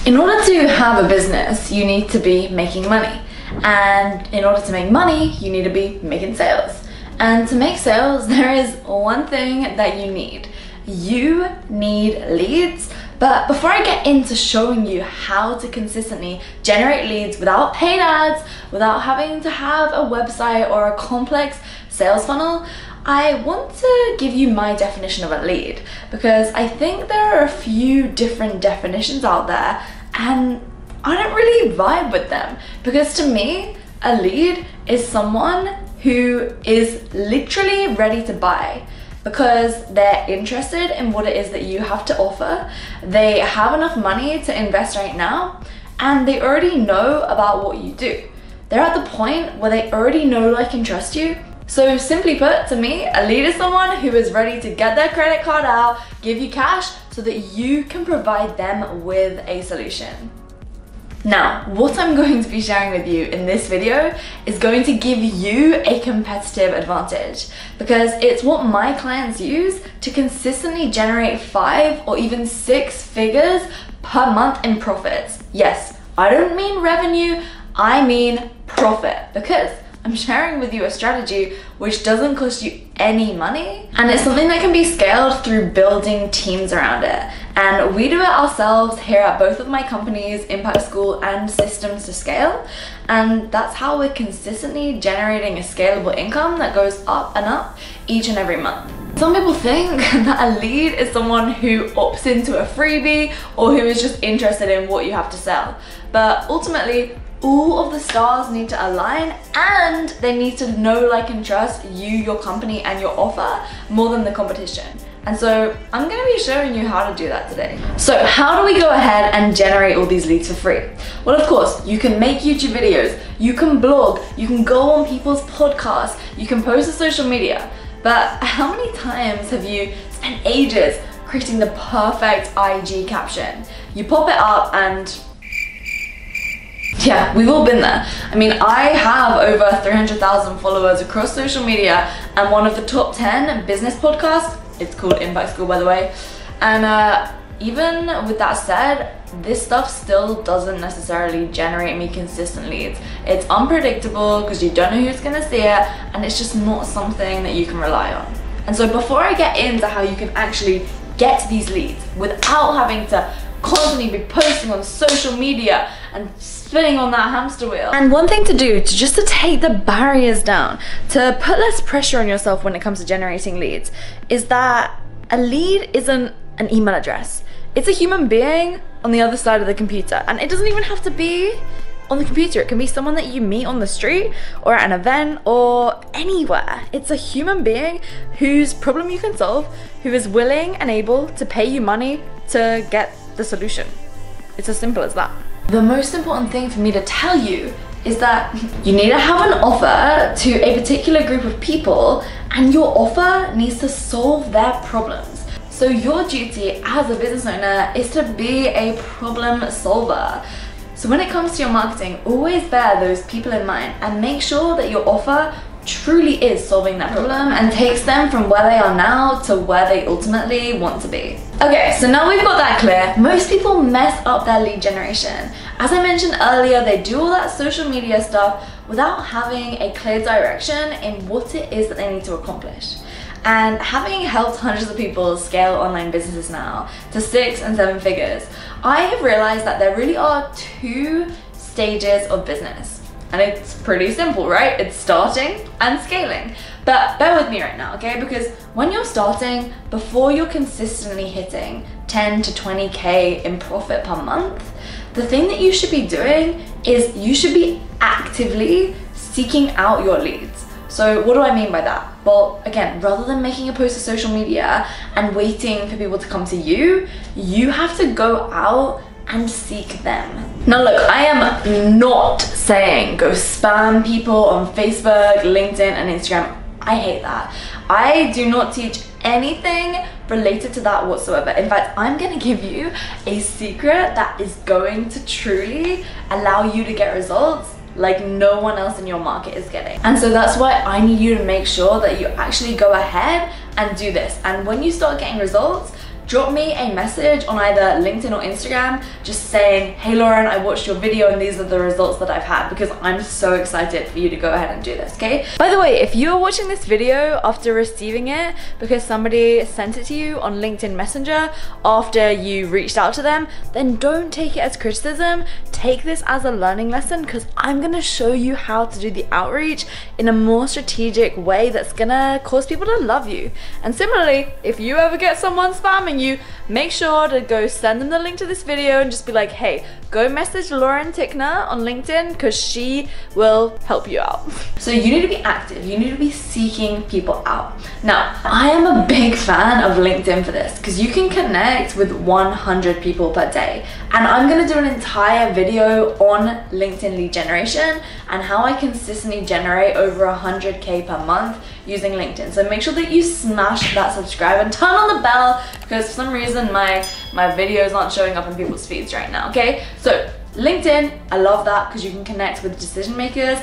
In order to have a business, you need to be making money. And in order to make money, you need to be making sales. And to make sales, there is one thing that you need. You need leads. But before I get into showing you how to consistently generate leads without paid ads, without having to have a website or a complex sales funnel, I want to give you my definition of a lead, because I think there are a few different definitions out there and I don't really vibe with them. Because to me, a lead is someone who is literally ready to buy because they're interested in what it is that you have to offer. They have enough money to invest right now and they already know about what you do. They're at the point where they already know, like, and trust you. So simply put, to me, a lead is someone who is ready to get their credit card out, give you cash so that you can provide them with a solution. Now, what I'm going to be sharing with you in this video is going to give you a competitive advantage, because it's what my clients use to consistently generate 5 or even 6 figures per month in profits. Yes, I don't mean revenue, I mean profit, because I'm sharing with you a strategy which doesn't cost you any money, and it's something that can be scaled through building teams around it. And we do it ourselves here at both of my companies, Impact School and Systems to Scale, and that's how we're consistently generating a scalable income that goes up and up each and every month. Some people think that a lead is someone who opts into a freebie or who is just interested in what you have to sell, but ultimately all of the stars need to align and they need to know, like, and trust you, your company, and your offer more than the competition. And so I'm going to be showing you how to do that today. So how do we go ahead and generate all these leads for free? Well, of course, you can make YouTube videos, you can blog, you can go on people's podcasts, you can post to social media. But how many times have you spent ages creating the perfect IG caption? You pop it up and yeah, we've all been there. I mean, I have over 300,000 followers across social media and one of the top 10 business podcasts. It's called Impact School, by the way. And even with that said, this stuff still doesn't necessarily generate me consistent leads. It's unpredictable because you don't know who's gonna see it, and it's just not something that you can rely on. And so before I get into how you can actually get these leads without having to constantly be posting on social media and spinning on that hamster wheel. And one thing to do to take the barriers down, to put less pressure on yourself when it comes to generating leads, is that a lead isn't an email address. It's a human being on the other side of the computer, and it doesn't even have to be on the computer. It can be someone that you meet on the street or at an event or anywhere. It's a human being whose problem you can solve, who is willing and able to pay you money to get the solution. It's as simple as that. The most important thing for me to tell you is that you need to have an offer to a particular group of people, and your offer needs to solve their problems. So your duty as a business owner is to be a problem solver. So when it comes to your marketing, always bear those people in mind and make sure that your offer truly is solving that problem and takes them from where they are now to where they ultimately want to be. Okay, so now we've got that clear, most people mess up their lead generation. As I mentioned earlier, they do all that social media stuff without having a clear direction in what it is that they need to accomplish. And having helped hundreds of people scale online businesses now to 6 and 7 figures, I have realized that there really are 2 stages of business. And it's pretty simple, right? It's starting and scaling. But bear with me right now, okay? Because when you're starting, before you're consistently hitting 10 to 20K in profit per month, the thing that you should be doing is you should be actively seeking out your leads. So what do I mean by that? Well, again, rather than making a post to social media and waiting for people to come to you, you have to go out and seek them. Now look, I am not saying go spam people on Facebook, LinkedIn, and Instagram. I hate that. I do not teach anything related to that whatsoever. In fact, I'm gonna give you a secret that is going to truly allow you to get results like no one else in your market is getting. And so that's why I need you to make sure that you actually go ahead and do this. And when you start getting results, drop me a message on either LinkedIn or Instagram just saying, hey Lauren, I watched your video and these are the results that I've had, because I'm so excited for you to go ahead and do this, okay? By the way, if you're watching this video after receiving it because somebody sent it to you on LinkedIn Messenger after you reached out to them, then don't take it as criticism. Take this as a learning lesson, because I'm gonna show you how to do the outreach in a more strategic way that's gonna cause people to love you. And similarly, if you ever get someone spamming you, make sure to go send them the link to this video and just be like, hey, go message Lauren Tickner on LinkedIn because she will help you out. So you need to be active, you need to be seeking people out. Now, I am a big fan of LinkedIn for this because you can connect with 100 people per day. And I'm gonna do an entire video on LinkedIn lead generation and how I consistently generate over 100K per month using LinkedIn. So make sure that you smash that subscribe and turn on the bell, because for some reason my videos aren't showing up in people's feeds right now, okay? So LinkedIn, I love that because you can connect with decision makers.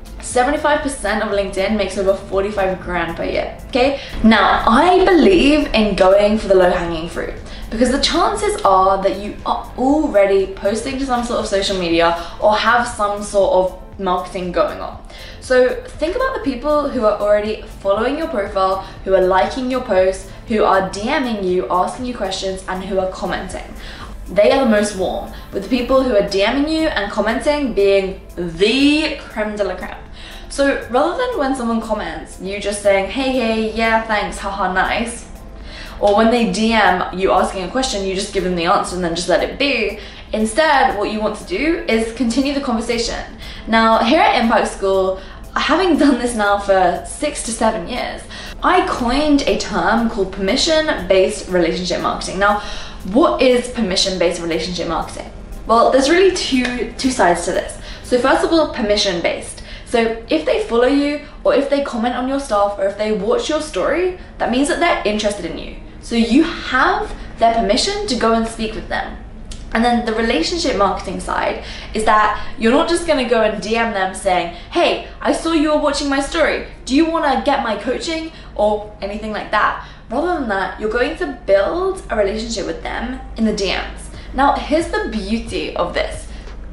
75% of LinkedIn makes over 45 grand per year, okay? Now, I believe in going for the low-hanging fruit, because the chances are that you are already posting to some sort of social media or have some sort of marketing going on. So think about the people who are already following your profile, who are liking your posts, who are DMing you, asking you questions, and who are commenting. They are the most warm, with the people who are DMing you and commenting being the creme de la creme. So rather than when someone comments, you just saying, hey, yeah, thanks, haha, nice. Or when they DM you asking a question, you just give them the answer and then just let it be. Instead, what you want to do is continue the conversation. Now, here at Impact School, having done this now for 6 to 7 years, I coined a term called permission-based relationship marketing. Now, what is permission-based relationship marketing? Well, there's really two sides to this. So first of all, permission-based. So if they follow you, or if they comment on your stuff, or if they watch your story, that means that they're interested in you. So you have their permission to go and speak with them. And then the relationship marketing side is that you're not just gonna go and DM them saying, hey, I saw you were watching my story. Do you wanna get my coaching or anything like that? Rather than that, you're going to build a relationship with them in the DMs. Now, here's the beauty of this.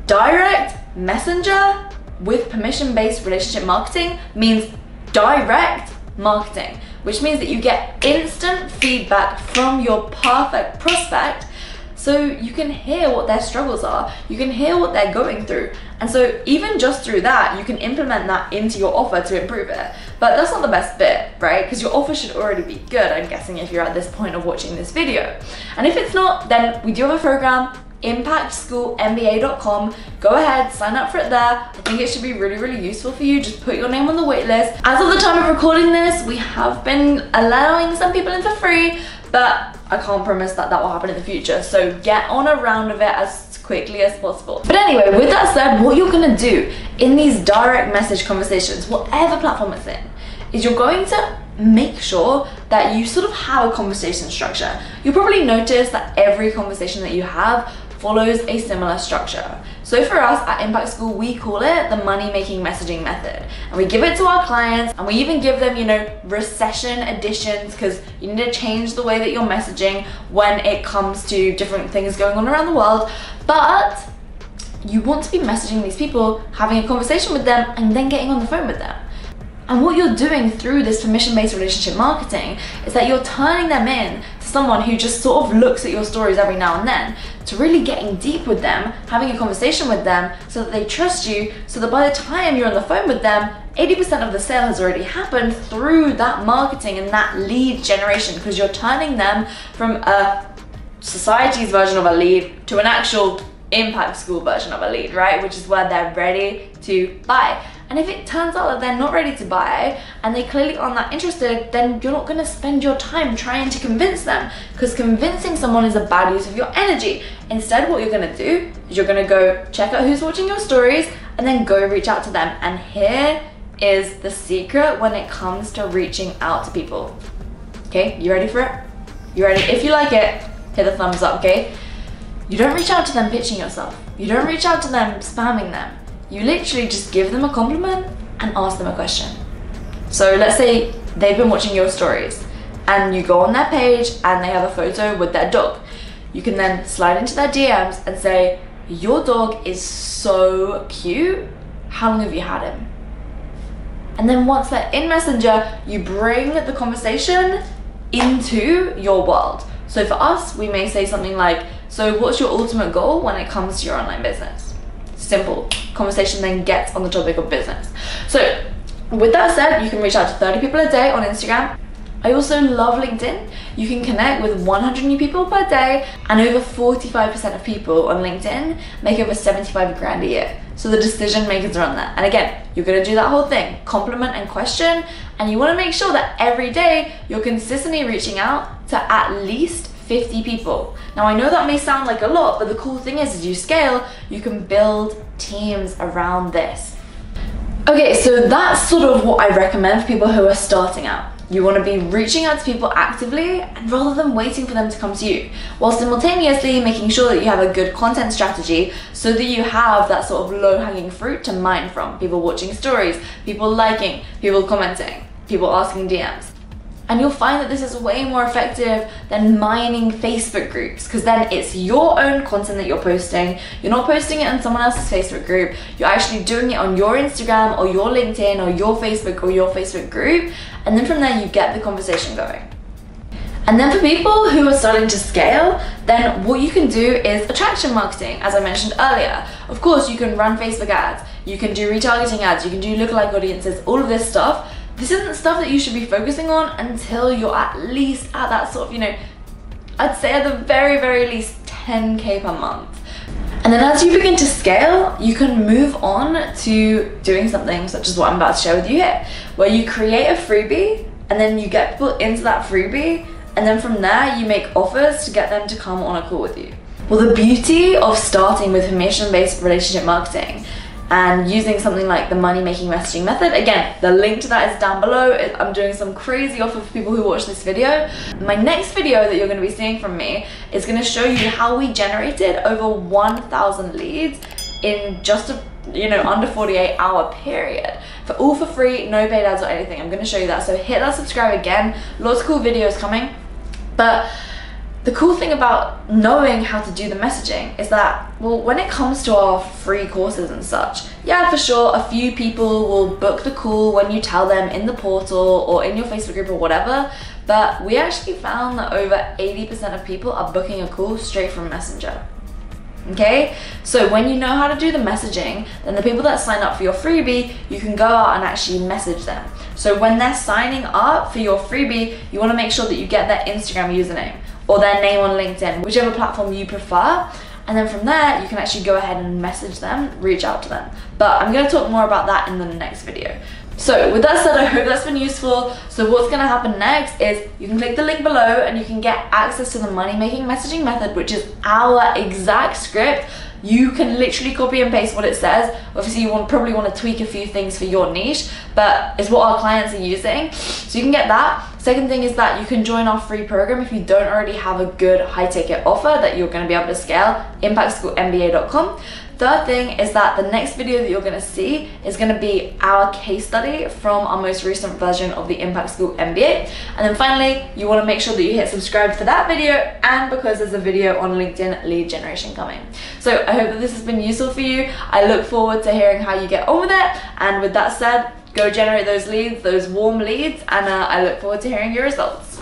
Direct messenger with permission-based relationship marketing means direct marketing, which means that you get instant feedback from your perfect prospect, so you can hear what their struggles are, you can hear what they're going through, and so even just through that, you can implement that into your offer to improve it. But that's not the best bit, right? Because your offer should already be good, I'm guessing, if you're at this point of watching this video. And if it's not, then we do have a program, impactschoolmba.com. Go ahead, sign up for it there. I think it should be really, really useful for you. Just put your name on the wait list. As of the time of recording this, we have been allowing some people in for free, but I can't promise that that will happen in the future. So get on a round of it as quickly as possible. But anyway, with that said, what you're gonna do in these direct message conversations, whatever platform it's in, is you're going to make sure that you sort of have a conversation structure. You'll probably notice that every conversation that you have follows a similar structure. So for us at Impact School, we call it the money-making messaging method. And we give it to our clients, and we even give them, you know, recession editions, because you need to change the way that you're messaging when it comes to different things going on around the world. But you want to be messaging these people, having a conversation with them, and then getting on the phone with them. And what you're doing through this permission-based relationship marketing is that you're turning them in to someone who just sort of looks at your stories every now and then, to really getting deep with them, having a conversation with them so that they trust you, so that by the time you're on the phone with them, 80% of the sale has already happened through that marketing and that lead generation, because you're turning them from a society's version of a lead to an actual Impact School version of a lead, right? Which is where they're ready to buy. And if it turns out that they're not ready to buy and they clearly aren't that interested, then you're not going to spend your time trying to convince them, because convincing someone is a bad use of your energy. Instead, what you're going to do is you're going to go check out who's watching your stories and then go reach out to them. And here is the secret when it comes to reaching out to people. Okay, you ready for it? You ready? If you like it, hit the thumbs up, okay? You don't reach out to them pitching yourself. You don't reach out to them spamming them. You literally just give them a compliment and ask them a question. So let's say they've been watching your stories and you go on their page and they have a photo with their dog. You can then slide into their DMs and say, your dog is so cute, how long have you had him? And then once they're in Messenger, you bring the conversation into your world. So for us, we may say something like, so what's your ultimate goal when it comes to your online business? Simple. Conversation then gets on the topic of business. So with that said, you can reach out to 30 people a day on Instagram. I also love LinkedIn. You can connect with 100 new people per day, and over 45% of people on LinkedIn make over 75 grand a year. So the decision makers are on that. And again, you're gonna do that whole thing, compliment and question, and you wanna make sure that every day you're consistently reaching out to at least 50 people. Now I know that may sound like a lot, but the cool thing is as you scale, you can build teams around this. Okay, so that's sort of what I recommend for people who are starting out. You want to be reaching out to people actively and rather than waiting for them to come to you, while simultaneously making sure that you have a good content strategy so that you have that sort of low-hanging fruit to mine from. People watching stories, people liking, people commenting, people asking DMs. And you'll find that this is way more effective than mining Facebook groups, because then it's your own content that you're posting. You're not posting it in someone else's Facebook group. You're actually doing it on your Instagram or your LinkedIn or your Facebook or your Facebook group. And then from there, you get the conversation going. And then for people who are starting to scale, then what you can do is attraction marketing, as I mentioned earlier. Of course, you can run Facebook ads, you can do retargeting ads, you can do lookalike audiences, all of this stuff. This isn't stuff that you should be focusing on until you're at least at that sort of, I'd say at the very, very least 10K per month. And then as you begin to scale, you can move on to doing something such as what I'm about to share with you here, where you create a freebie and then you get people into that freebie, and then from there you make offers to get them to come on a call with you. Well, the beauty of starting with permission-based relationship marketing and using something like the money-making messaging method, again, the link to that is down below. I'm doing some crazy offer for people who watch this video. My next video that you're gonna be seeing from me is gonna show you how we generated over 1,000 leads in just a, under 48-hour period. All for free, no paid ads or anything. I'm gonna show you that. So hit that subscribe again. Lots of cool videos coming. But the cool thing about knowing how to do the messaging is that, well, when it comes to our free courses and such, yeah, for sure, a few people will book the call when you tell them in the portal or in your Facebook group or whatever, but we actually found that over 80% of people are booking a call straight from Messenger. Okay, so when you know how to do the messaging, then the people that sign up for your freebie, you can go out and actually message them. So when they're signing up for your freebie, you want to make sure that you get their Instagram username or their name on LinkedIn, whichever platform you prefer. And then from there, you can actually go ahead and message them, reach out to them. But I'm going to talk more about that in the next video. So with that said, I hope that's been useful. So what's going to happen next is you can click the link below and you can get access to the money-making messaging method, which is our exact script. You can literally copy and paste what it says. Obviously, you probably want to tweak a few things for your niche, but it's what our clients are using. So you can get that. Second thing is that you can join our free program if you don't already have a good high-ticket offer that you're going to be able to scale, impactschoolmba.com. Third thing is that the next video that you're going to see is going to be our case study from our most recent version of the Impact School MBA. And then finally, you want to make sure that you hit subscribe for that video, and because there's a video on LinkedIn lead generation coming. So I hope that this has been useful for you. I look forward to hearing how you get on with it. And with that said, go generate those leads, those warm leads, and I look forward to hearing your results.